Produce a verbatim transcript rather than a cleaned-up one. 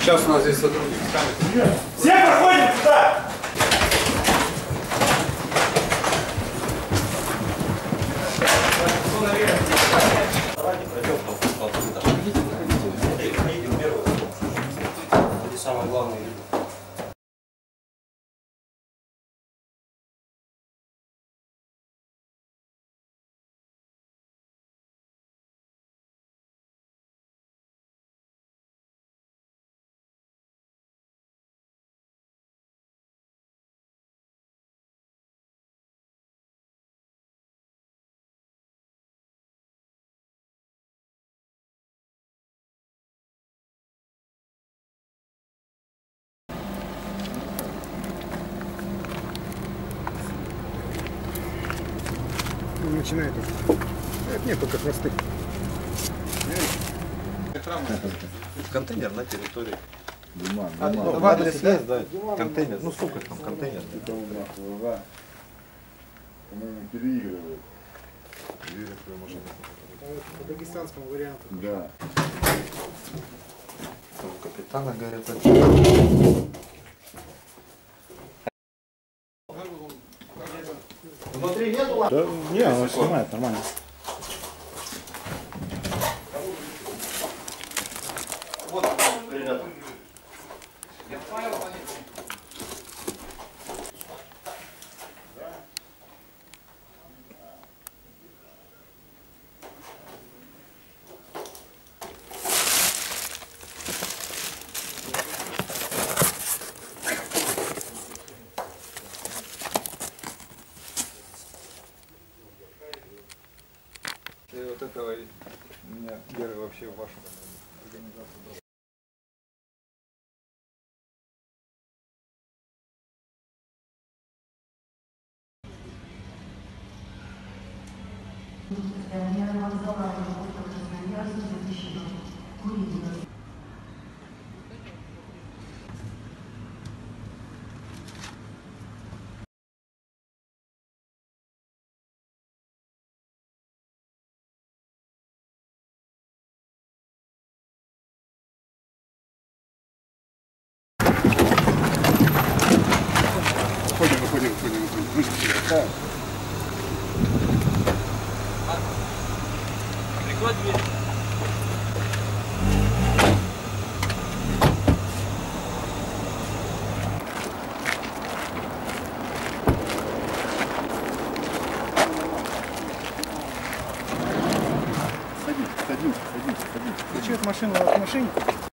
Сейчас у нас здесь сотрудник с камерой. Все проходим сюда! Давайте пройдем по этажу. Идите в первую. Это самое главное. Начинает уже. Это нет, только простых. Контейнер на территории. Бумага. А, ну, в адрес есть, да? Контейнер. Ну сколько там контейнер? По-моему, переигрывает. По дагестанскому варианту. Да. У капитана говорят, очки. Внутри нету? Да, не, он снимает нормально. Вот, ребята. И вот этого у меня веры вообще в вашу организацию. Выходим, выходим, выходим, выходим. Ручки. Да. Прикрой дверь. Садись, садись, садись, садись. Ключи от машины у вас в машине?